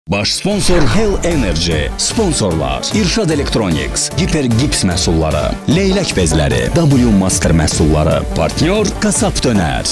Baş sponsor Hell Energy, sponsorlar İrşad Electronics, Giper Gips məhsulları, Leylək bezləri, W Master məhsulları, partnyor Kasap Dönər.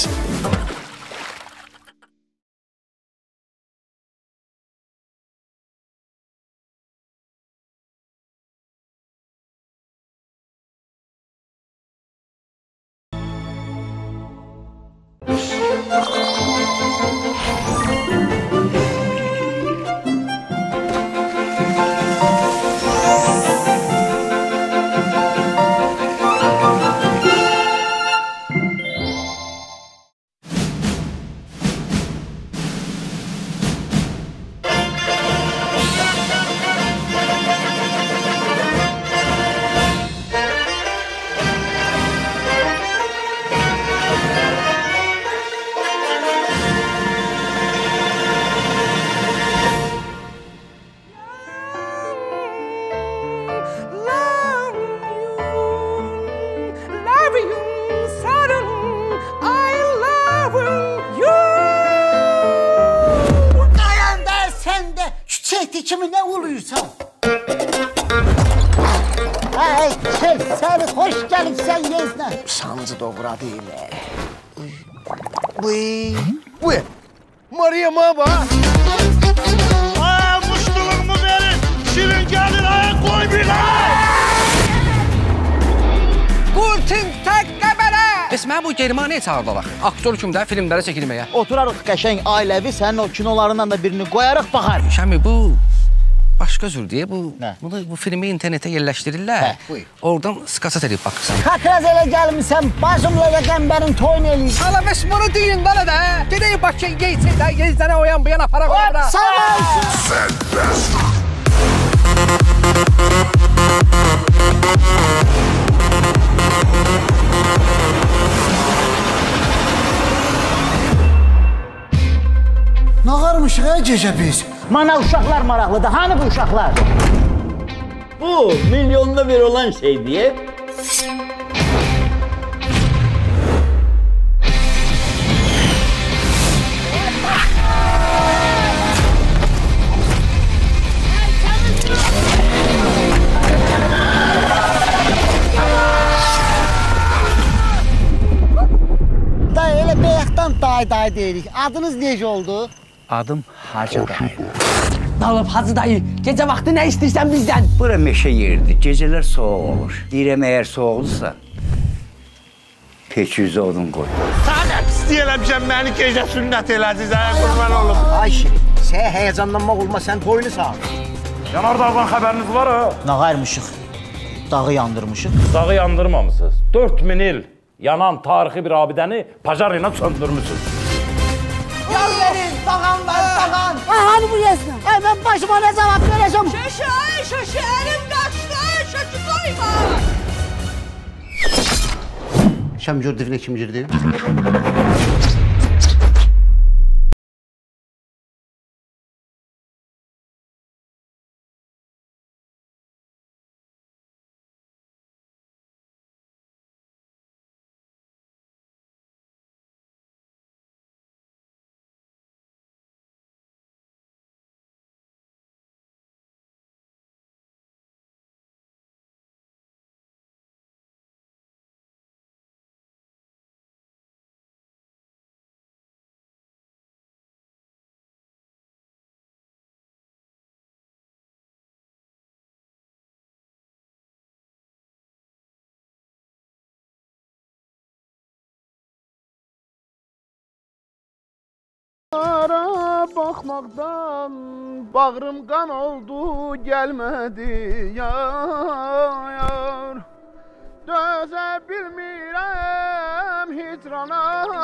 Kimi ne oluyorsan? Hey, sen hoş gelipsen yezne. Sancı dobra değil. Bu. Maria baba. Aa, muştuluğumu verin. Şirin gelir ayak koy bir lan. Kurtin tek qəbərə! Bəs mən bu Germaniya çağırdılar. Aktör kimi də filmlərə çəkilməyə. Oturarıq qəşəng ailəvi, sənin o kinolarından da birini qoyarıq, baxar. Şəmi, bu başqa cür deyə, Nə? bu filmi internetə yerləşdirirlər. Hə, buyur. Oradan skasat edib baxırsan. Katraz elə gəlmişsən, başımla da qəmbərin toyun eləyir. Ala bəs bunu deyin bana da. Gedək Bakıya geysin də, yezdənə oyan bu yana para qoyabıra. Sağ olsun. Nağarmışıq ha gecə biz. Mana uşaqlar maraqlıdır. Hani bu uşaqlar? Bu milyonda bir olan şey diye. Dayı elə bəyəkdən dayı deyirik. Adınız necə oldu? Adım Hacı dayı. Dalıb Hacı dayı, gecə vaxtı nə istəyirsən bizdən? Bura meşe yerdir. Geceler soğuk olur. Direm eğer soğuksa peç yüzü odun koy. Sana pis deyələmişəm, məni gecə sünnət elədiniz, qurban olum. Ay Şirin, sən həyəcanlanmaq olma, sən toyunu sağ. Yanardağdan xəbəriniz var ha? Nağayırmışıq, dağı yandırmışıq. Dağı yandırmamışsınız. 4000 il yanan tarixi bir abidəni pajar ilə söndürmüşsünüz. Yol verin, dağan var, dağan. Hani bu yazına? Mən başıma nə cavab verəcəm? Şaşı, əlim qaçdı, şaşı koyma. Şam gördüyünə kim girdi? Ara baxmaqdan bağrım qan oldu, gəlmədi yar. Dözə bilmirəm hicrana,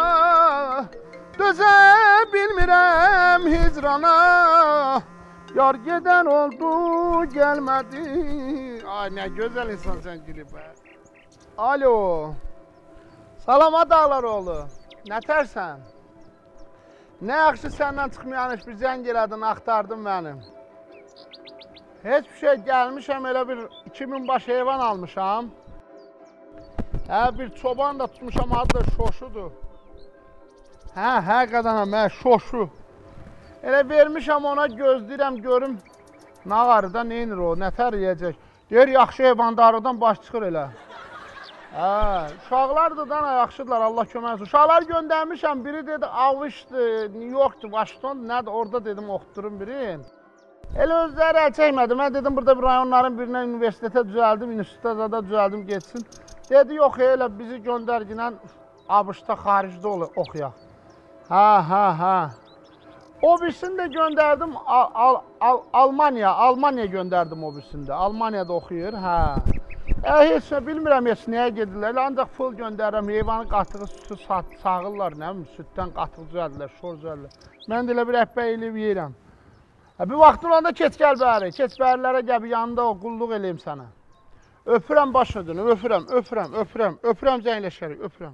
dözə bilmirəm hicrana. Yar gedən oldu, gəlmədi. Ay, nə gözəl insan sən gülüb bə. Alo. Salamat Dağlaroğlu. Nə tərsən? Nə yaxşı səndən çıxmayanış bir zəng elədin, axtardın mənim. Heç bir şey gəlmişəm, elə bir 2000 baş heyvan almışam. Bir çoban da tutmuşam, adı da Şoşudur. Həqiqətən mən Şoşu. Elə vermişəm ona, gözləyirəm, görüm. Nağarıda neynir o, nətər yiyəcək. Deyir, yaxşı heyvandarıdan baş çıxır elə. Uşaqlardır da, yaxşıdırlar, Allah kömək olsun. Uşaqlar göndərmişəm, biri dedi, Avışdır, New Yorkdur, Washingtondur, nədir, orada dedim, oxuturum birin. Elə özləri əl çəkmədi, mən dedim, burada bir rayonların birinə universitetə düzəldim, institutda da düzəldim, geçsin. Dedi, yox, elə bizi göndərginən ABŞ-da, xaricdə oxuyaq. Hə. O birisini də göndərdim Almaniya göndərdim o birisini də. Almaniyada oxuyur, hə. Heç nə bilmirəm, heç nəyə gedirlər. Ancaq pul göndərirəm, heyvanın qatığı sütü sağırlar, nə bilim, sütdən qatıq düzəldirlər, şor düzəldirlər. Mən də elə bir əhbə eləyib yeyirəm. Bir vaxtın olanda keç gəl bəri, keç bərilərə gəl, yanında qulluq eləyim sənə. Öpürəm başını, öpürəm zəngləşərik, öpürəm.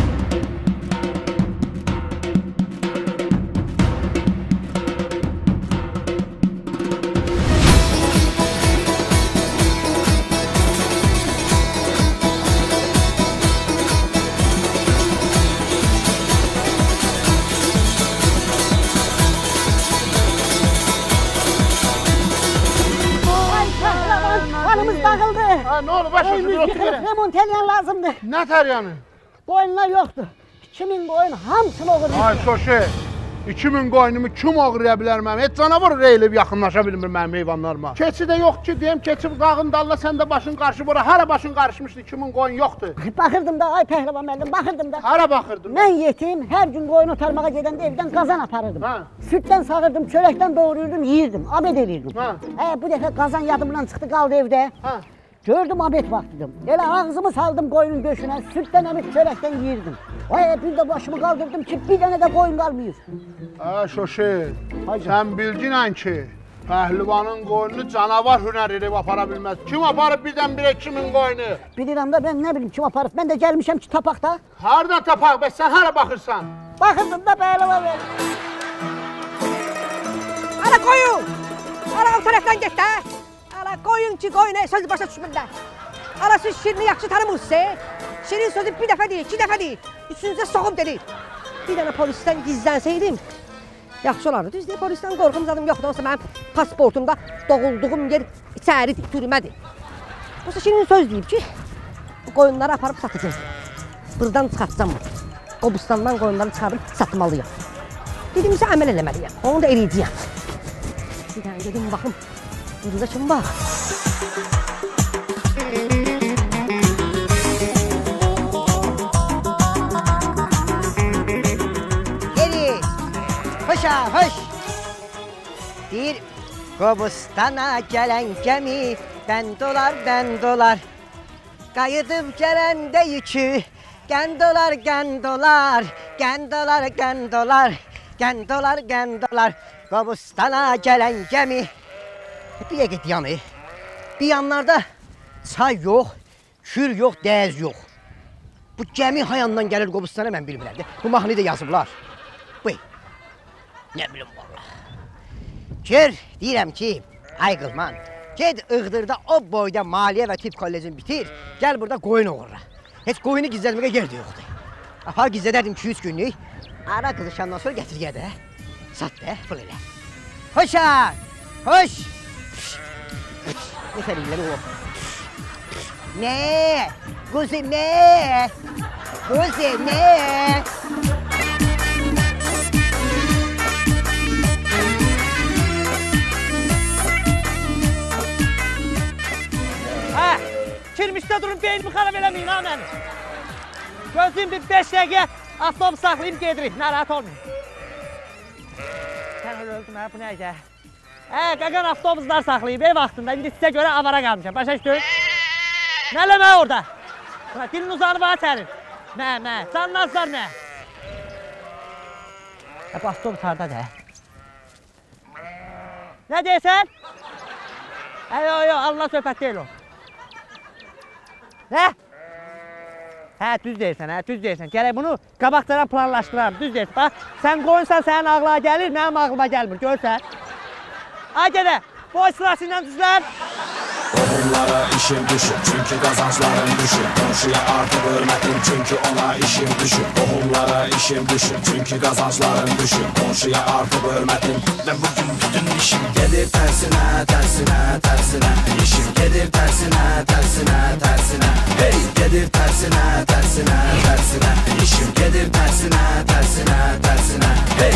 Ne oldu başınızı bir otur yere? Remont eləyen lazımdır. Ne teryanı? Koyunlar yoktu. 2000 koyun hamısını oğurdu. Ay Şoşe, 2000 qoynumu kim oğurlaya bilər mənim? Heç canavar reylib yaxınlaşa bilmir mənim heyvanlarıma. Keçi də yox ki, deyim keçi dağın dalla, sən də başın qarşı bura. Hara başın qarışmışdı, 2000 qoyun yoxdur. Baxırdım da, ay pəhlivan müəllim, baxırdım da. Hara baxırdın? Mən yetim, hər gün qoyun otarmağa gedəndə evdən qazan aparırdım. Sütdən sağırdım, çörəkdən doğruyurdum, yiyirdim, abed elirdim. Bu dəfə qazan yadımdan çıxdı, qaldı evdə. Gördüm abed vaxtıdım. Elə ağzımı saldım qoyunun döşünə, sütdən əmib çörəkdən yiyirdim. Bir də başımı qaldırdım ki, bir dənə də qoyun qalmıyor. Şoşe, sən bilginən ki, pəhlivanın qoyununu canavar hünər edib apara bilməz. Kim aparıb birdən birə 2000 qoyunu? Bilirəm da, mən nə bilim kim aparıb. Mən də gəlmişəm ki, tapaq da. Harada tapaq? Bəs sən hara baxırsan? Baxırdım da, pəhlivan ver. Ala qoyun! Ala o tərəfdən get də! Ala qoyun ki, qoyun, sözü başa düşmürlər. Ala siz Şirini yaxşı tanımırsınız. Şirin sözü bir dəfə deyil, 2 dəfə deyil. Üçüncə soğum dedi. Bir dənə polisdən gizlənsəydim, yaxşı olardı. Düz deyil, polisdən qorxum zadım yoxdur. Olsa mənim pasportumda doğulduğum yer içəridir, türmədir. Olsa Şirin söz deyib ki, bu qoyunları aparıb satacağım. Buradan çıxartacam bunu. Qobustandan qoyunları çıxarıb satmalıyım. Dedimsə əməl eləməliyəm, onu da eləyəcəyəm. Bir dənə dedim, baxım, burada kim var? Hoşa hoş. Bir Qobustana gələn gəmi, bəndolar, bəndolar. Qayıdıb gələndə yükü, gəndolar, gəndolar, gəndolar, gəndolar, gəndolar, gəndolar. Qobustana gələn gəmi. Bir dəqiqə dayanı. Bir yanlarda çay yox, kür yox, dəz yox. Bu gəmi hayandan gəlir Qobustana mən bilmirəm. Bu mahnıyı da yazıblar. Buyur. Ne bileyim valla. Gör, deyirəm ki, ay qılman, ged Iğdırda o boyda maliyyə və tibb kollecini bitir, gəl burada qoyun oğurla. Heç qoyunu gizlətməyə yer də yoxdur. Apar gizlədərdim 2-3 günlük, ara qızışandan sonra gətir gədə, sat da, pul elə. Hoşa, hoş. Ne sərinləri o? Ne? Quzi, ne? Quzi, ne? Kirmişdə durun, beynimi xarab eləməyin ha məni. Gözlüyüm bir 5 dəqiqə, avtobus saxlayıb gedirik, narahat olmayın. Sən öyle öldün ha, bu nəyəcə? Qaqan avtobuslar saxlayıb, vaxtında, indi sizə görə avara qalmışam, başa düşdün? Nə eləmə orada? Dilin uzanı bana sənin. Nə, canınazlar nə? Bu avtobus haradadır, Nə deyəsən? Yox, Allah söhbət deyil o. Nə? Düz deyirsən, Gərək bunu qabaqcadan planlaşdıram, düz deyirsən. Bax, sən qoyunsan, sənin ağlığa gəlir, mənim ağlıma gəlmir, görsən. Ay gədə, boy sırası ilə düzlər. Qohumlara işim düşüb, çünki qazançlarım düşüb. Qonşuya artıq hörmətim, çünki ona işim düşüb. Qohumlara işim düşüb, çünki qazançlarım düşüb. Qonşuya artıq hörmətim və bugün bütün işim gedir tərsinə, tərsinə, tərsinə. İşim gedir tərsinə, tərsinə, tərsinə. Hey, gedir tərsinə, tərsinə, tərsinə. İşim gedir tərsinə, tərsinə, tərsinə. Hey.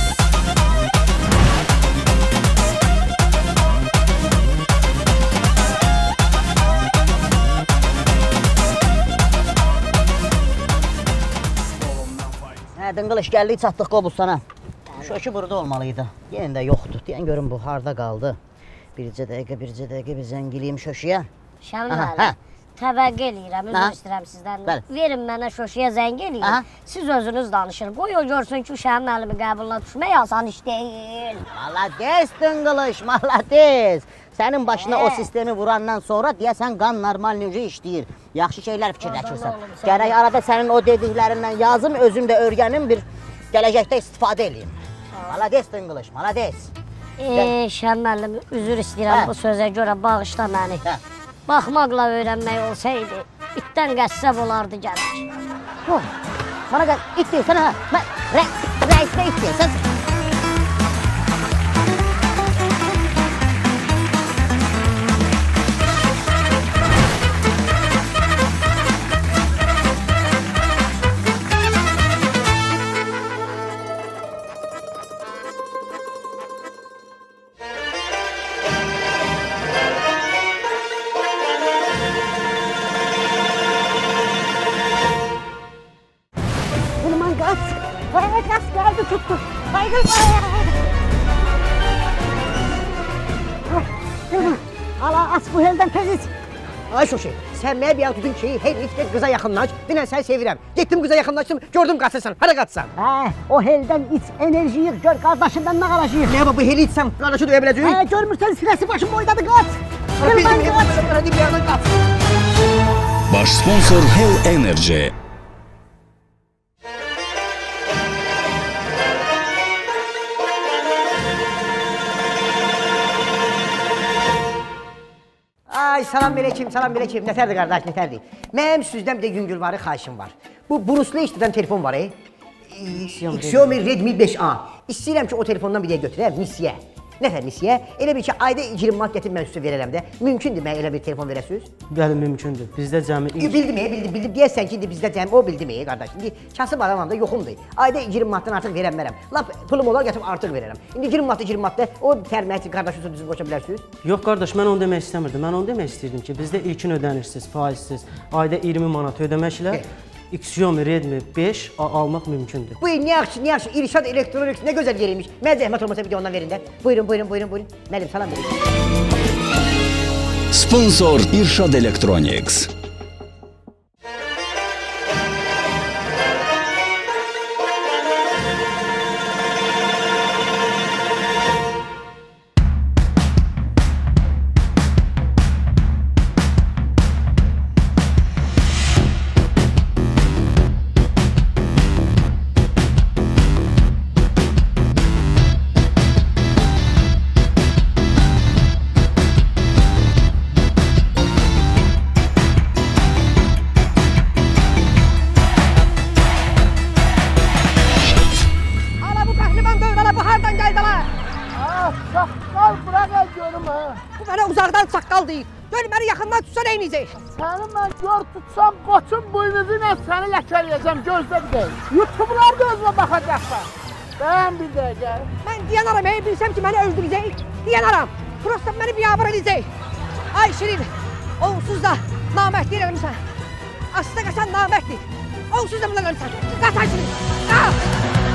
Dınqılış gəldik, çatdıq Qobustana. Şökü burada olmalıydı. Yenə də yoxdur. Deyən görün bu harda qaldı. Bircə dəqiqə bir zəng eləyim Şöküyə. Şəmin müəllim, təvəqqə eləyirəm, üzr istəyirəm sizdən. Verin mənə Şöküyə zəng eləyin. Siz özünüz danışın. Qoy o görsün ki, Şəmin müəllimin qəbuluna düşmək asan iş deyil. Malades Dınqılış, malades. Sənin başına o sistemi vurandan sonra deyəsən qan normal necə işləyir. Yaxşı şeylər fikirləşirsən. Gərək arada sənin o dediklərindən yazım, özüm də öyrənim, bir gələcəkdə istifadə edeyim. Malades Dınqılış, malades. Şəmin müəllim, üzr istəyirəm bu sözə görə, bağışla məni. Baxmaqla öyrənmək olsaydı, itdən qəssəb olardı gərək. Bana gəl, it deyilsən ha, rəisdə it deyilsən. Tuttu. Haydi. Ala aç bu eldən tez iç. Ay Şoşi, sən mənə bir tutun ki, hey git qıza yaxınlaş. Dinən sən sevirəm. Getdim qıza yaxınlaşdım, gördüm qaçırsan. Hara qaçsan? O heldən iç, enerji yığ, gör qardaşından nə qalacaq. Nə bu heli içsəm, qardaşı döyə biləcək? Görmürsən sinəsi başım boydadı, qaç. Baş sponsor Hell Energy. Ay salam aleyküm, nətərdir qardaş, nətərdir? Mənim sizdən bir də yüngülvari xahişim var. Bu Bruce Lee işlədən telefon var, Xiaomi Redmi 5A. İstəyirəm ki, o telefondan bir də götürəm, nisiyə. Nətər nisiyə? Elə bir ki, ayda 20 manat gətirib mən sizə verərəm də. Mümkündür mən elə bir telefon verəsiniz? Bəli, mümkündür. Bizdə cəmi... Bildim. Deyəsən ki, bizdə cəmi o bildim, qardaş. İndi kasıb adamam da yoxumdur. Ayda 20 manatdan artıq verəmmərəm. Lap pulum olar, gətirib artıq verərəm. İndi 20 manatda o tərməyi qardaşı düzgün qoşa bilərsiniz? Yox, qardaş, mən onu demək istəmirdim. Mən onu demək istəyirdim ki, bizdə ilkin ödənirsiz, faizsiz, ayda 20 manat ödəməklə Xiaomi Redmi 5A almaq mümkündür. Bu nə yaxşı, İrşad Elektroniks nə gözəl yeriymiş. Mən zəhmət olmasa bir də ondan verin də. Buyurun. Müəllim, salam verin. Sponsor İrşad Elektroniks. Səni mən gör tutsam, qoçum boynuzu ilə səni ləkələyəcəm, gözlə bir dəqiq. YouTube'lar da özümə baxacaqlar. Dayan bir dəqiqə. Mən dayanarım, bilsəm ki, məni öldürəcək. Dayanarım. Prosta məni biabır edəcək. Ay Şirin, onsuz da namərdlik eləmişsən. Aslında qaçan namərddir. Onsuz da bundan ölmüşsən. Qaç ay Şirin, qaç!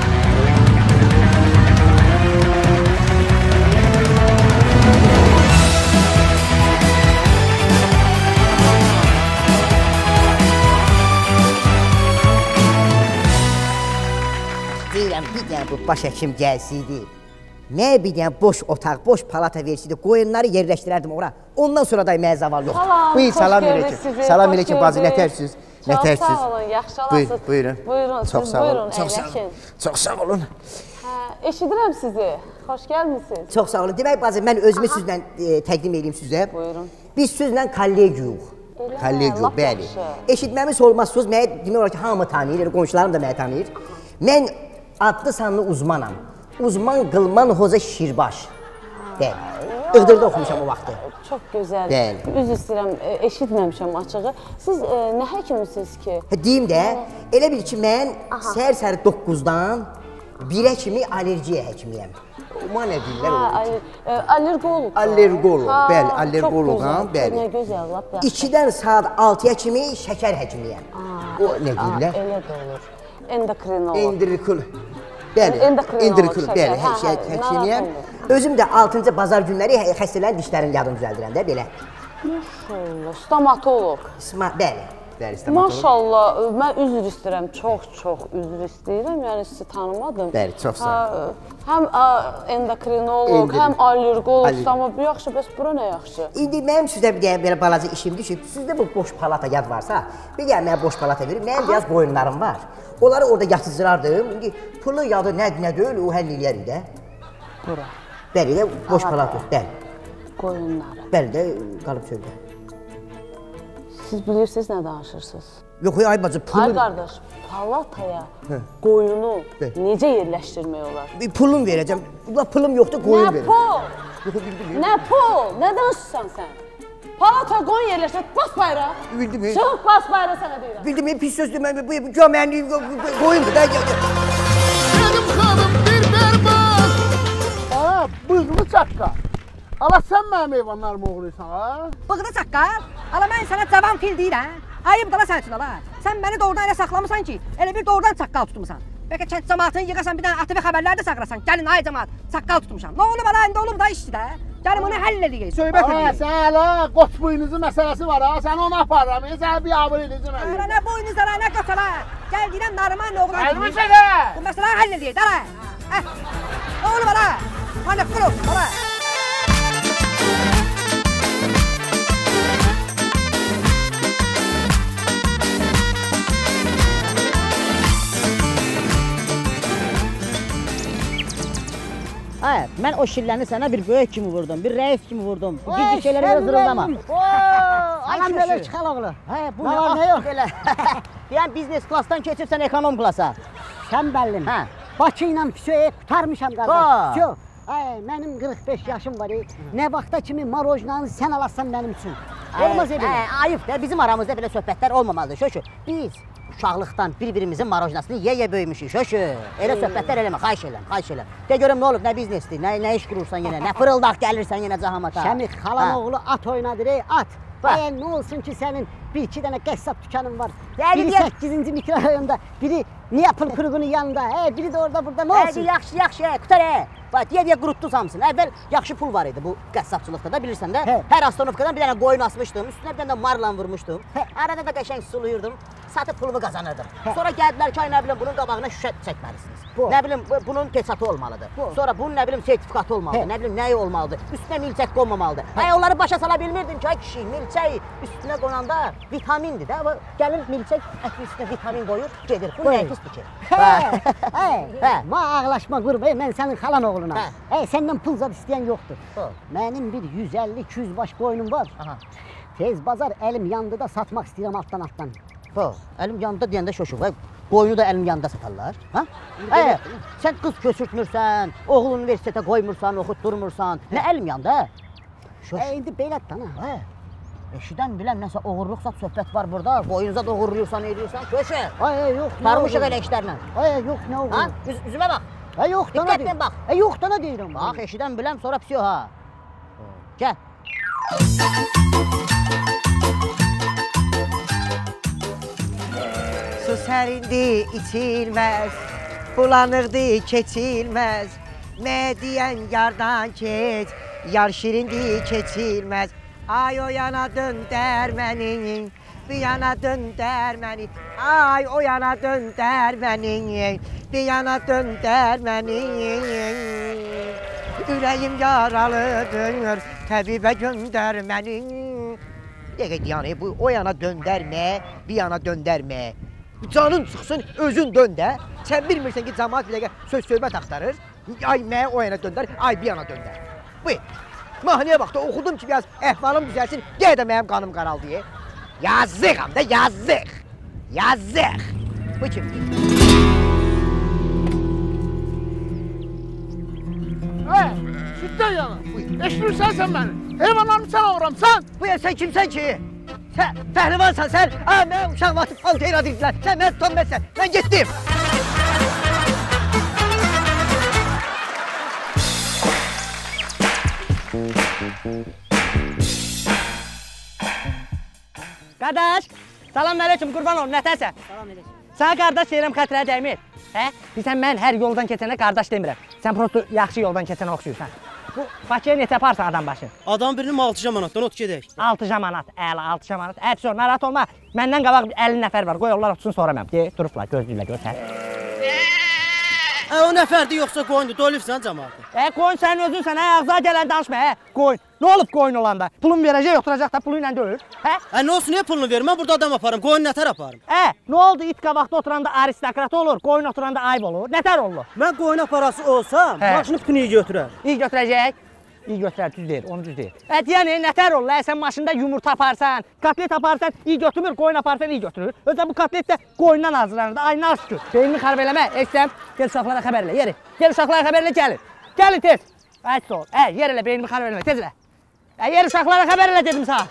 Deyirəm, bir dənə bu baş həkim gəlsiydi. Nə bir dənə boş otaq, boş palata versiydi. Qoyunları yerləşdirərdim ora. Ondan sonra da mənə zaval yox. Buyur, salam aleyküm. Salam aleyküm, bazı nətərsiniz? Çox sağ olun, yaxşı olasınız. Buyurun. Buyurun, Çox sağ olun. əyləşin. Çox sağ olun. Eşidirəm sizi. Xoş gəlmisiniz. Çox sağ olun. Demək bacım, mən özümü sizlə təqdim edeyim sizə. Buyurun. Biz sizlə kollegiyuq. Kollegiyuq, bəli. Eşitməmiz olmazsınız, mənə demək olar ki, hamı tanıyır, qonşularım da mənə tanıyır. Mən adlı sanlı uzmanam. Uzman Qılman Hoca Şirbaş. Bəli. Iğdırda oxumuşam o vaxtı. Çox gözəl. Bəli. Üzr istəyirəm, eşitməmişəm açığı. Siz nə həkimsiniz ki? Deyim də, elə bil ki, mən səhər-səhər 9-dan 1-ə kimi allergiya həkimiyəm. Ona nə deyirlər olur? Allergolog. Allergolog, bəli, allergologam, bəli. Nə gözəl, lap yaxşı. 2-dən saat 6-ya kimi şəkər həkimiyəm. O nə deyirlər? Elə də olur. Endokrinolog. Endokrinolog. Bəli, endokrinolog, bəli, həkimiyəm. Özüm də 6-cı bazar günləri xəstələrin dişlərini yadını düzəldirəm də, belə. Maşallah, stomatoloq. Bəli, bəli, stomatoloq. Maşallah, mən üzr istəyirəm, çox üzr istəyirəm, yəni sizi tanımadım. Bəli, çox sağ olun. Həm endokrinoloq, həm allergolog, amma yaxşı, bəs bura nə yaxşı? İndi mənim sizə bir belə balaca işim düşüb, sizdə bu boş palata yad varsa, bir gəl mənə boş palata verin, mənim biraz qoyunlarım var. Onları orada yatıcılardım, indi pulu yadı nə deyil, o həll eləyərik də. Bura. Bəli, də boş palat yox, bəli. Qoyunları. Bəli də, qalıb çöldə. Siz bilirsiniz nə danışırsınız? Yox, ay bacı, pulum... Ay qardaş, palataya qoyunu necə yerləşdirmək olar? Bir pulum verəcəm, pulum yoxdur, qoyun verim. Nə pul? Nə pul? Nə danışırsan sən? Palataya qoyun yerləşdir, bas bayrağı. Bildim. Çıx, bas bayrağı sənə deyirəm. Bildim, pis sözdür, mən gömənli qoyundur da. Benim xanım bir bərbaz. Bığlı çaqqal. Ala sən mənim heyvanlarımı oğurlayırsan, ha? Bığlı çaqqal? Ala mən sənə cavan fil deyirəm. Ayıb dala sən üçün ala. Sən məni doğrudan elə saxlamısan ki, elə bir doğrudan çaqqal tutmusan. Bəlkə kənd cəmaatını yığasan, bir dənə ATV xəbərləri də çağırasan. Gəlin, ay cəmaat, çaqqal tutmuşam. Nə olub ala, indi olub da işdir də. Gəlin bunu həll edəyik, söhbət edəyik. Sən hələ qoç boynuzu məsələsi var, ha? Sən onu aparıram, sən bir abır edəcəm əli. Ala nə boynuz ala, nə qoç ala. Gəl deyirəm, Nariman oğlan kimi. Əlimi çəkə! Bu məsələni həll edəyik, ala. Nə olub ala? Hani qırıq, ala. Mən o şilləni sənə bir böyük kimi vurdum, bir rəis kimi vurdum. Ciddi şeyləri belə zırıldama. Anam belə çıxal oğlu. Bu nə yox belə. Yəni biznes klasdan keçirsən ekonom klasa. Sən bəllin. Bakı ilə Füsoya qutarmışam qardaş. Füso. Mənim 45 yaşım var. Nə vaxta kimi marojnanı sən alasan mənim üçün. Olmaz elə. Ayıb da bizim aramızda belə söhbətlər olmamalıdır. Şöşü. Biz uşaqlıqdan bir-birimizin marojnasını yeyə böyümüşük. Şöşü. Elə söhbətlər eləmə. Xahiş eləm. De görüm nə olub, nə biznesdir, nə iş qurursan yenə, nə fırıldaq gəlirsən yenə cahamata. Şəmi xalan oğlu at oynadır, at. Nə olsun ki sənin bir-iki dənə qəssab dükanın var. Biri 8-ci mikrorayonda, biri Niyapol kırığının yanında, biri də orada burada, nə olsun? Yaxşı, qutar, deyə qurutduz hamısını. Əvvəl yaxşı pul var idi bu qəssabçılıqda da, bilirsən də. Hər astanovkadan bir dənə qoyun asmışdım, üstünə bir dənə də marla vurmuşdum. Arada da qəşəng suluyurdum, satıb pulumu qazanırdım. Sonra gəldilər ki, nə bilim, bunun qabağına şüşə çəkməlisiniz. Nə bilim, bunun tesatı olmalıdır. Sonra bunun, nə bilim, sertifikatı olmalıdır, nə bilim, nəyi olmalıdır. Üstünə milçək qonmamalıdır. Onları başa sala bilmirdim ki, ay kişi, milçək üstünə qonanda vitamindir də. Gəlir milçək, ətin üstünə vitamin qoyur, gedir. Bu nə pis fikir? Ma ağlaşma qurma, mən sənin xalan oğluna. Səndən pul zad istəyən yoxdur. Mənim bir 150-200 baş qoyunum var. Tez bazar əlim yandı da satmaq istəyirəm altdan. Əlim yandı deyəndə şoşuq. Qoyunu da əlim yanında satarlar. Sən qız köçürtmürsən, oğul universitetə qoymursan, oxutdurmursan. Nə əlim yandı? İndi belədir dana. Eşidən biləm, nəsə oğurluqsa söhbət var burada. Qoyunuza da oğurluyursan, edirsən. Köşə. Yox. Sarmışıq elə işlərlə. Yox, nə oğurluq? Üzümə bax. Yox, dana deyirəm. Diqqətlə bax. Yox, dana deyirəm. Bax, eşidən biləm, sonra pisiyo ha. Gəl. Su sərindi, içilməz, bulanıqdı, keçilməz. Mədiyən yardan keç, yar şirindi, keçilməz. Ay o yana döndər məni, bir yana döndər məni. Ay o yana döndər məni, bir yana döndər məni. Ürəyim yaralıdır, təbibə göndər məni. Yəni bu o yana döndərmə, bir yana döndərmə. Canın çıxsın, özün dön də. Sən bilmirsən ki, cəmaat bir dəqiqə söz-söhbət axtarır. Ay mənə o yana döndər, ay bir yana döndər. Buyur. Mahnıya bax da oxudum ki, biraz əhvalım düzəlsin, deyə də mənim qanım qaraldı. Yazıq da, yazıq. Yazıq. Bu kimdir? Sütdən yana. Eşidirsən sən məni? Heyvanlarımı sən oğuramsan? Buyur, sən kimsən ki? Sən pəhlivansan sən? Mənə uşaq vaxtı altı eradıydilər. Sən mənə tutanməsən. Mən getdim. Qardaş, salam aleyküm, qurban olun, nətəsən? Salam aleyküm. Sənə qardaş deyirəm, xətrə dəymir. Hə? Bilsən, mən hər yoldan keçənə qardaş demirəm. Sən prosto yaxşı yoldan keçənə oxşuyursan. Bu Bakıya neçə aparsan adam başı? Adam birinin 6 manatdan ot gedək. 6 manat, əla 6 manat. Sonra narahat olma. Məndən qabaq 50 nəfər var. Qoy onlar otursun sonra mən. Durublar, gözləyirlər, görsən. O nəfərdir yoxsa qoyundur, dolibsən cəmaatı. Qoyun sənin özünsən, ağzına gələn danışma, qoyun. Nə olub qoyun olanda? Pulun verəcək, oturacaq da pulu ilə deyil. Nə olsun, niyə pulunu verir? Mən burada adam aparım, qoyun nətər aparım? Nə oldu, it qabaqda oturanda aristokrat olur, qoyun oturanda ayıb olur, nətər olur? Mən qoyun aparası olsam, maşını bütün iyi götürər. İyi götürəcək? İyi götürər, düz deyir, onu düz deyir. Yəni, nətər olur, sən maşında yumurta aparsan, kotlet aparsan, iyi götürmür, qoyun aparsan, iyi götürür. Özdə bu kotlet də qoyundan hazırlanır, ay nə şükür. Beynini xarab eləmə, eşsəm, gel uşaqlara xəbər elə, yeri. Gel uşaqlara xəbər elə, gəlin. Gəlin tez. Ayıt ol, yer elə, beynimi xarab eləmə, tez elə. Yer uşaqlara xəbər elə dedim sana.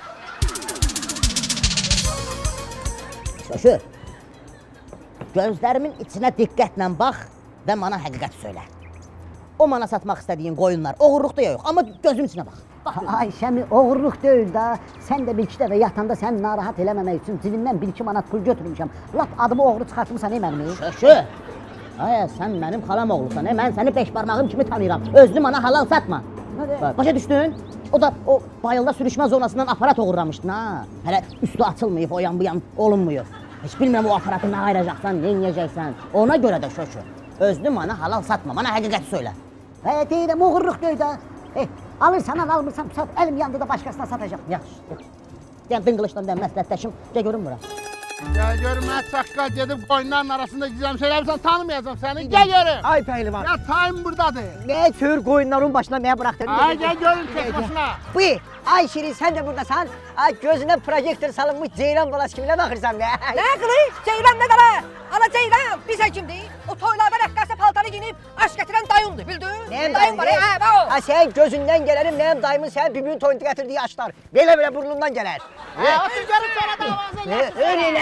Şöşür, gözlərimin içinə diqqətlə bax və mənə həqiqəti söylə. O mənə satmaq istədiyin qoyunlar oğurluqda ya yox, amma gözüm içinə bax. Ayşəmi, oğurluq deyil da, sən də bir-iki dəfə yatanda sən narahat eləməmək üçün cibimdən 1-2 manat pul götürmüşəm. Lap adımı oğru çıxartmışsan, mənim? Şöşür, sən mənim xalam oğlusan, mən səni beş barmağım kimi tanıyıram. Özünü mənə halal satma. Başa düşdün? O da o bayılda sürüşmə zonasından aparat oğurlamışdın, ha? Hələ üstü açılmayıb, o yan bu yan olunmuyor. Heç bilmirəm o aparatı nə ayıracaqsan, nə inəyəcəksən. Ona görə də şöşür, özünü mənə halal satma, mənə həqiqəti söylə. Deyirəm, oğurluq deyil də. Alırsan, almırsan, əlim yandı da başqasına satacaq. Yaxşı, yaxşı. Deyəm, dıngılışdan deyəm, məsləhətləşim, gəl görün bura. Gəl görün, mən çaqqal gedib qoyunların arasında gizləmiş eləmişsən, tanımayacam səni. Gəl görün. Ay pəhlivan. Ya tayım buradadır. Nə çör qoyunların başına mənə bıraxdın? Ay, gəl görün tek başına. Buyur, ay Şirin, sən də buradasan. Ay, gözünə projektor salınmış ceylan balası kimi nə baxırsan be? Nə qılıq? Ceylan nə qala? Ana ceylan, bilsən kimdir? O toylarda rəqqəsə paltarı giyinib, aşk gətirən dayımdır, bildin? Nəyəm dayım var, bax. Sən gözündən gələrim, mənim dayımın sənin bibirin toyunda gətirdiyi yaşlar. Belə-belə burnundan gələr. Otur görüb sonra davazı gəl. Öyle.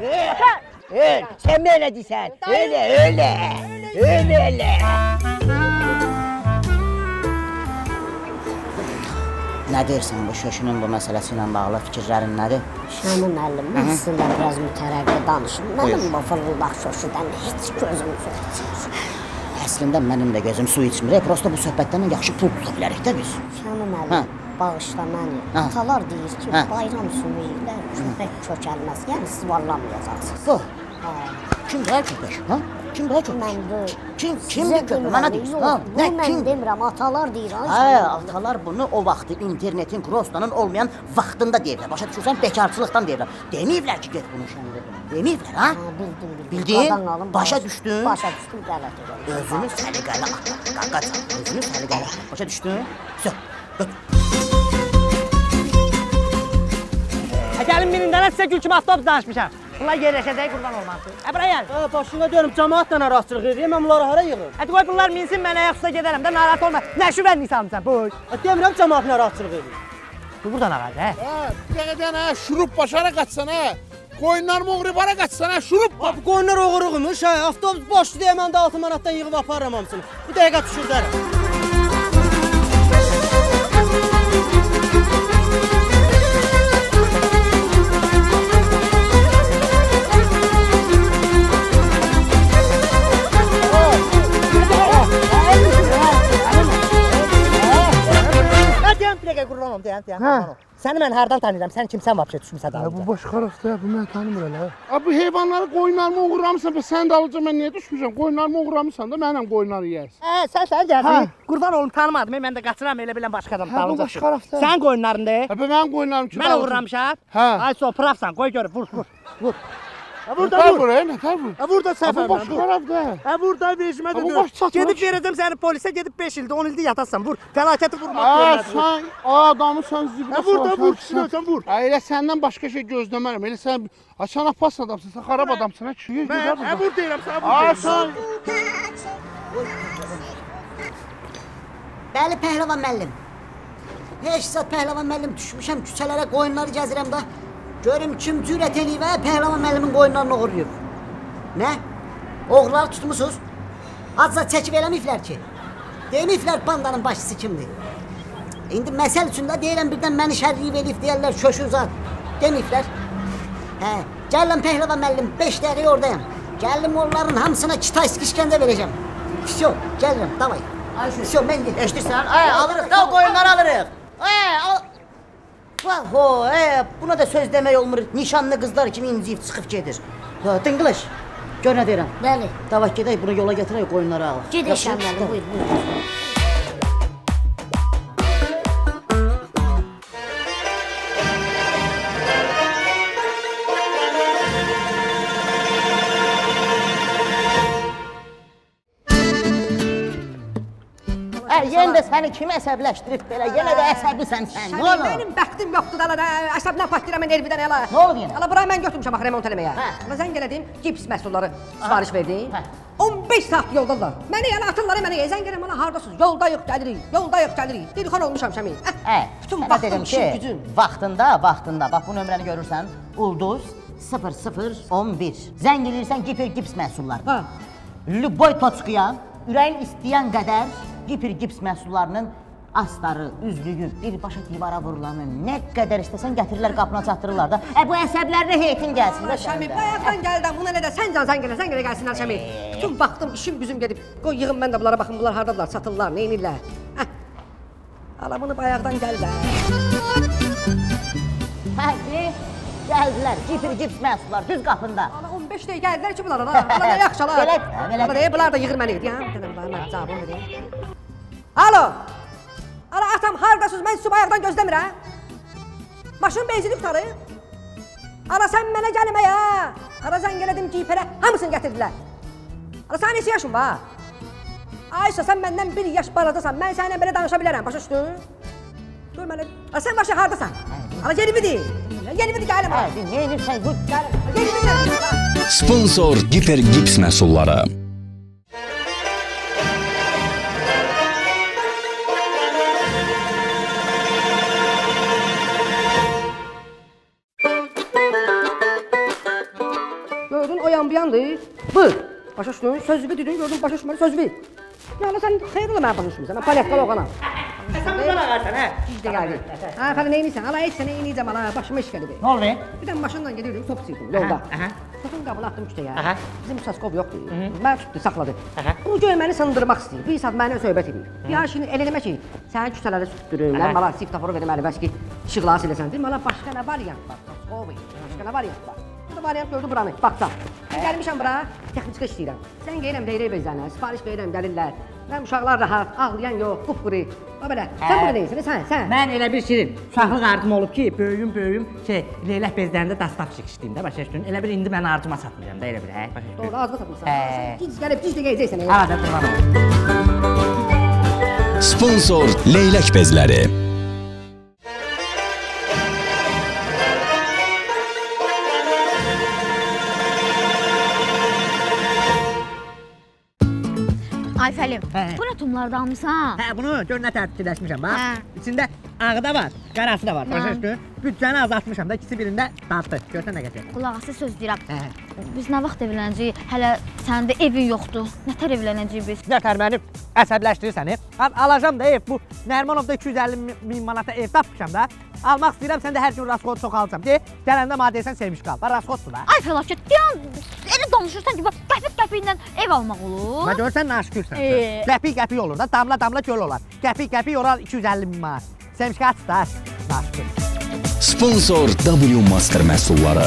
Sən mənə deyirsən. Öyle. Nə deyirsən bu şöşünün bu məsələsi ilə bağlı fikirlərin nədir? Şəmi müəllim, mən sizinlə biraz mütərəqqi danışım. Mənim bu fırıldaq şöşüdən heç gözüm su içmir. Əslində mənim də gözüm su içmir. Prosto bu söhbətdən yaxşı pul tuta bilərik də biz. Şəmi müəllim, bağışla məni. Atalar deyir ki, bayram sümüyülər köpək kökəlməz. Yəni siz varlanmayacaqsınız. Kim daha köpək? Kim daha köpək? Mən deyil. Kimdir köpək? Mənə deyir. Bu mən demirəm, atalar deyir. Atalar bunu o vaxtı internetin, Krostanın olmayan vaxtında deyirlər. Başa düşürsən, bekarçılıqdan deyirlər. Deməyiblər ki, get bunu şəndir. Deməyiblər, ha? Bildin? Başa düşdün? Başa düşdüm, qələt edirəm. Özünü səliqəli atla. Özünü səliqəli atla. Başa düşdün? Sö, götür. Gəlin birindən sizə gül kimi avtobus danışmışam. Bunlar yerləşəcək, qurban olmazsın. Bura gəl. Başına görüm, cəmaatla narahatçılıq edir, mən bunları hara yığım? Hadi qoy bunlar minsin, mən ayaqsuza gedərəm də, narahat olma. Nə şüvənlik salmışsan, boy. Demirəm, cəmaat narahatçılıq edir. Bu buradan ağac, hə? Bir dəqiqədən, şurup başara qaçsan, qoyunlarımı oğribara qaçsan, şurup bax. Qoyunlar oğuruqmuş, avtobus boşdur deyə mən də 6 manatdan yığıb aparıram hamısını. Bir dəqiqə düşürdərəm. Səni mən hardan tanıyıram? Sən kimsən vapşə düşmüsən dalınca? Bu baş xarafda, bu mən tanımır elə. Bu heyvanları, qoyunlarımı uğurlamısan, sən dalınca mən niyə düşmüşəm? Qoyunlarımı uğurlamısan da mənəm qoyunları yeyərsən. Sən gəldin. Qurban olum tanımadım, mən də qaçıram elə bilən başqa adam dalınca. Bu baş xarafda. Sən qoyunlarındır? Mənim qoyunlarım ki. Mən uğurlamışam. Ay soprafsan, qoy görüb, vur. Burada vur. Nətər vur? Burada səfər. Bu baş xarabdır. Burada vecmə Bu dedim. baş çatmır. Gedib verəcəm səni polisə, gedib 5 ildə, 10 ildə yatasan. Vur. Fəlakəti vurmaq görmədin. Sən adamı sən ziblə Burada vur, sən vur. Elə səndən başqa şey gözləmərəm. Elə sən apas adamsın, sən xarab adamsın. Mən vur deyirəm, sən vur deyirəm. Bəli, Pəhləvan müəllim. Heç zat Pəhləvan müəllim düşmüşəm küçələrə, qoyunları gəzirəm da. Görüm kim cürət eləyib və Pəhləvan müəllimin qoyunlarını oğurlayıb. Nə? Oğruları tutmusunuz? Azad çəkib eləməyiblər ki. Deməyiblər bandanın başçısı kimdir. İndi məsəl üçün də deyirəm birdən məni şərliyib eləyib deyərlər şöşü zat. Deməyiblər. Hə, gəlin Pəhləvan müəllim 5 dəqiqə oradayam. Gəlin onların hamısına 2 taysk işkəndə verəcəm. Всё, gəlirəm, davay. Всё, mən gedirəm. Eşidirsən? Alırıq da o qoyunları alırıq. Buna da söz demək olmur. Nişanlı qızlar kimi inciyib çıxıb gedir. Dıngılış, gör nə deyirəm. Bəli. Davay gedək, bunu yola gətirək, qoyunları alıq. Gedək müəllim, buyur. Yenə də səni kim əsəbləşdirib belə? Yenə də əsəblisən sən. Nə olur? Mənim bəxtim yoxdur da, əsəblə patlayıram mən Elvidən elə. Nə olub yenə? Ala bura mən götürmüşəm axı remont eləməyə. Ala zəng elədim, gips məhsulları sifariş verdim. 15 saat yoldadılar. Məni elə atırlar, məni zəng gələm, ala hardasınız? Yoldayıq, gəlirik. Dilxan olmuşam Şəmi. Bütün vaxtım, işim, gücüm. Vaxtında, bax bu nömrəni görürsən, Ulduz 0011. Zəng eləyirsən gips məhsulları. Lüboy Toçkuya, ürəyin istəyən qədər gips məhsullarının astarı, üzlüyü, birbaşa divara vurulanı, nə qədər istəsən gətirirlər, qapına çatdırırlar da. Bu əsəblərinə heytin gəlsin də Şəmi, bayaqdan gəldən, bunu elə də sən zəng elə gəlsinlər Şəmi. Bütün vaxtım, işim gücüm gedib. Qoy yığım mən də bunlara baxım, bunlar hardadılar, satırlar, neynirlər. Ala bunu bayaqdan gəldən. Gəldilər, gips məhsullar, düz qapında. Ala 15 dəqiqə gəldilər ki bunlar, ala nə yaxşalar. Ala deyə, bunlar da yığır məni. Mən cavabımı vereyim. Alo! Ala atam hardasınız, mən sizi bayaqdan gözləmirəm. Maşın benzini qutarıb. Ala sən mənə gəlmə ya. Ala zəng elədim cipərə, hamısını gətirdilər. Ala sən neçə yaşın var? Ayşə, sən məndən 1 yaş baradasan, mən səninlə belə danışa bilərəm, başa düşdün? Dur mənə, ala sən başa hardasan? Ala yenividir. Yenividir gələm. Yenirsən, gələm. Sponsor Gips məhsulları. Gördün o yan bu yandır. Bu. Başa düşdün, sözlü dedin, gördün başa düşməli sözlü. Yəni sən xeyir ola mənə başa düşmürsən, mən palyatka oğlanam. Sən buradan ağarsan, hə? Biz də gəldik. Fəli neynirsən? Ala heç sənə neyniyəcəm, ala başıma iş gəlib. Nə oldu? Bir də maşınla gedirdim, top çirdim yolda. Topun qabını atdım küçəyə. Bizim uçaskop yoxdur. Mən tutdu, saxladı. Bu göy məni sındırmaq istəyir. Bir saat mənə söhbət edir. Ya şimdi el eləmə ki, səni küçələrə sütdürüm, mən mala siftaforu verim əli bəs ki, işıqları siləsən. Deyim, ala başqa nə variant var? Başqa nə variant var? Burada variant gördü buranı, baxsan. Mən gəlmişəm bura, texniki işləyirəm. Sən gəlirəm deyrək bezənə, sifariş verirəm, gəlirlər. Mən uşaqlar rahat, ağlayan yox, qupquru. O belə, sən burada deyilsən, sən. Mən elə bir şirin, uşaqlıq ardım olub ki, böyüyüm, leylək bezlərində dastavçı işləyim də, başa düşdün. Elə bir indi mən ardıma satmayacam da, elə bir, hə? Doğru, ardıma satmışsan. Giz gəlib, giz də gələcəksən. Hə, durmam. Sponsor Leylək bezləri. Ay Fəlim, bu nə tumlardan almışsan? Hə, bunu gör nə tərtibləşmişəm, bax. İçində ağı da var, qarası da var, başa düşdün. Büdcəni azaltmışam da, ikisi birində dadlı. Görsən nə qəşəng. Qulaq asıl söz deyirəm. Biz nə vaxt evlənəcəyik? Hələ səndə evin yoxdur. Nətər evlənəcəyik biz? Nətər mənim əsəbləşdirirsən, alacam da ev, bu Nərmanovda 250.000 manata ev tapmışam da. Almaq istəyirəm, sən də hər gün raskot çox alacam. Gələndə mənə deyirsən sevmiş qal, var raskotdur da. Ay fəlakət, deyən, elə danışırsan ki, qəpik-qəpiklə ev almaq olur. Mən görsən naşükürsən. Qəpik-qəpik olur da, damla-damla göl olar. Qəpik-qəpik olar 250.000 manat. Sevmiş qaç da, naşükür. Sponsor W Master məhsulları.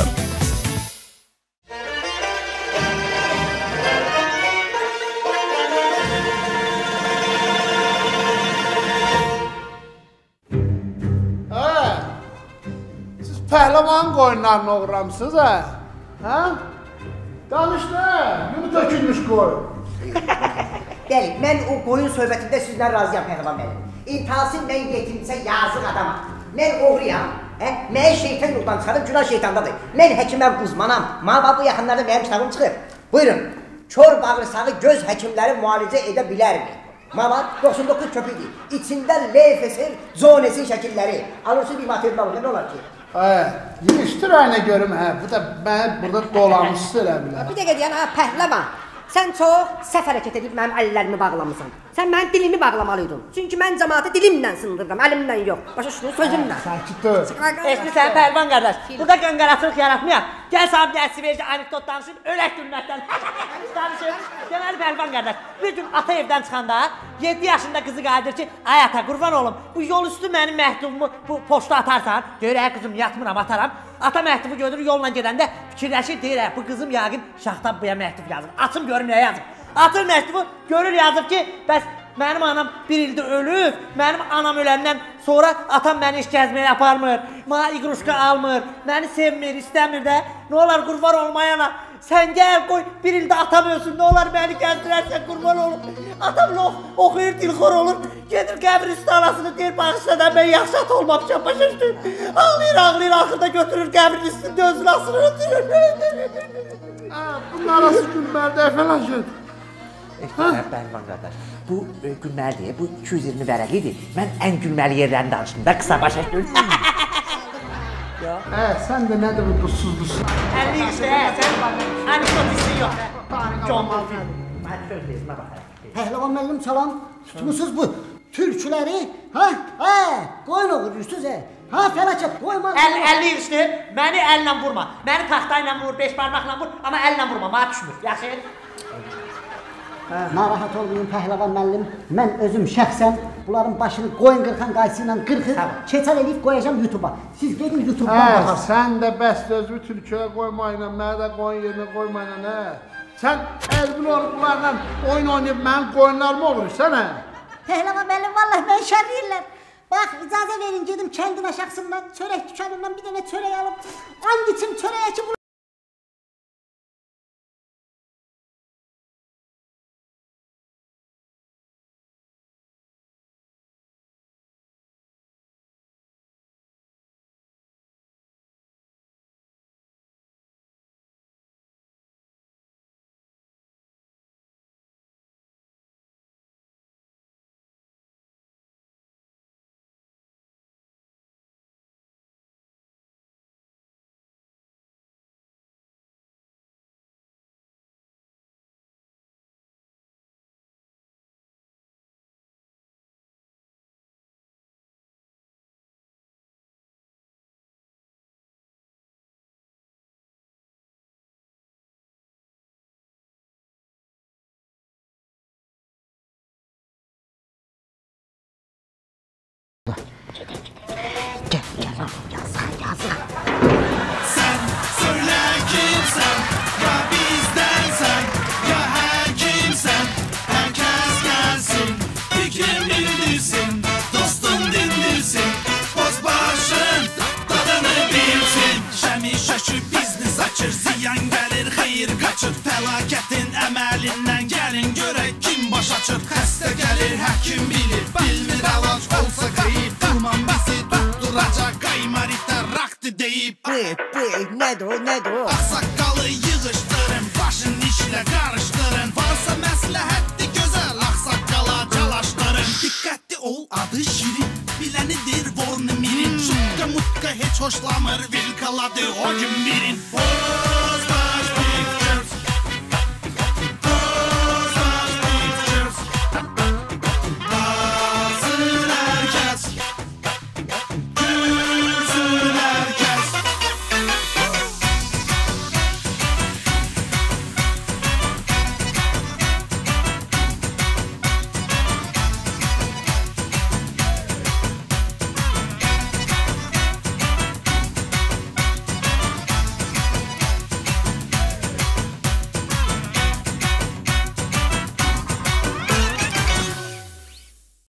Siz pəhləvan qoyunlarını oğurlamısınız, hə? Danış ne? Yunu tökülmüş qoyun. Bəli, mən o qoyun söhbətində sizlə razıyam Pəhləvan müəllim. İntihasın mən yetimsə yazıq adamam. Mən oğruyam. Məni şeytan yoldan çıxarıb, günah şeytandadır. Mən həkiməm, uzmanam. Mal bu yaxınlarda mənim kitabım çıxır. Buyurun. Kör bağırsağı göz həkimləri müalicə edə bilərmi? Mama 99 köpüdür. İçində leyfesin, zonesin şəkilləri. Alırsın bir material olur, nə olar ki? Yığışdır aynə görüm, bu da məni burada dolanmışsın elə bilər. Bir dəqiqə deyən, Pəhləvan. Sən çox səhv hərəkət edib mənim əllərimi bağlamısan. Sən mənim dilimi bağlamalıydın. Çünki mən cəmaatı dilimlə sındırdım, əlimlə yox. Başa şunu sözümlə. Sakit dur. Eşmirsən Pəhləvan qardaş. Burada qanqaraçılıq yaratmayaq. Gəl sana bir dərsi verici anekdot danışıb, ölək gülməkdən. Danışıb. Deməli Pəhləvan qardaş, bir gün ata evdən çıxanda 7 yaşında qızı qayıdır ki, ay ata qurban olum, bu yol üstü mənim məktubumu bu poçta atarsan. Deyir, qızım yatmıram, ataram. Ata məktubu götürür, yolla gedəndə fikirləşir, deyir, bu qızım yəqin Şaxtablıya məktub yazır. Açım görüm nə yazıb. Atır məktubu, görür yazıb ki, bəs mənim anam bir ildir ölüb, mənim anam öləndən sonra atam məni iş gəzməyə aparmır, mənə iqruşka almır, məni sevmir, istəmir də. Nə olar qurban olmayana, sən gəl qoy, bir ildə atam ölsün, nə olar məni gəzdirərsən qurban olur. Atam oxuyur, dilxor olur, gedir qəbristan anasını deyir, bağışladan mən yaxşı at olmamışam, başa düşdüm. Ağlayır, axırda götürür qəbrin üstündə özünü asını ötürür. Bunun arası günlərdə fəlakət. Pəhləvan qardaş, bu gülməlidir, bu 220 vərəqidir. Mən ən gülməli yerlərini danışdım da, qısa başa düşdüm. Sən də nədir bu duzsuz-duzsuz? 50 işte, sən anekdot hissin yox. John Malfin. Pəhləvan müəllim salam, tutmusunuz bu türküləri, qoyun oğurluyorsunuz, fəlakət, qoyma. 50 işte, məni əllə vurma. Məni taxtayla vur, 5 parmaqla vur, amma əllə vurma, mənə düşmür, yaxşı? Narahat olmayın Pəhləvan müəllim, mən özüm şəxsən bunların başını qoyun qırxan qaysı ilə qırxıb, keçər eləyib qoyacam YouTube'a. Siz gedin YouTube'dan baxarsınız. Sən də bəs özünü türküyə qoymayla, mənə də qoyun yerinə qoymayla, Sən əlbin olub bunlarla oyun oynayıb mənim qoyunlarımı olursan, Pəhləvan müəllim, vallahi mən şərliyirlər. Bax, icazə verin, gedim kəndin aşağısından, çörək dükkanından bir dənə çörək alıb, and içim çörəyə ki, yazıq. Sen söyle kimsen, ya bizdensen, ya her kimsen, herkes gelsin, fikrim bildirsin, dostum dindirsin, bozbaşın tadını bilsin. Şəmi şaşır, biznes açır, ziyan gelir, hayır kaçır, felaketin əməlindən gəlin görək kim baş açır. Xəstə gəlir, həkim bilir, bilmir əlac olsa qeyib, duman bizi tutturacaq, qaymarita raktı deyib. Nədir o? Ağsaqqalı yığışdırın, başın işlə qarışdırın, varsa məsləhətli gözəl, ağsaqqala calaşdırın. Diqqətli ol, adı şirin, bilənidir vornu mirin, şutqa mutqa heç hoşlamır, vilkaladı o gün birin.